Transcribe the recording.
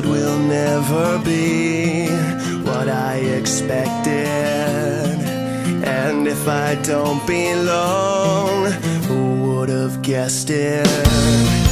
world will never be what I expected. And if I don't belong, who would have guessed it?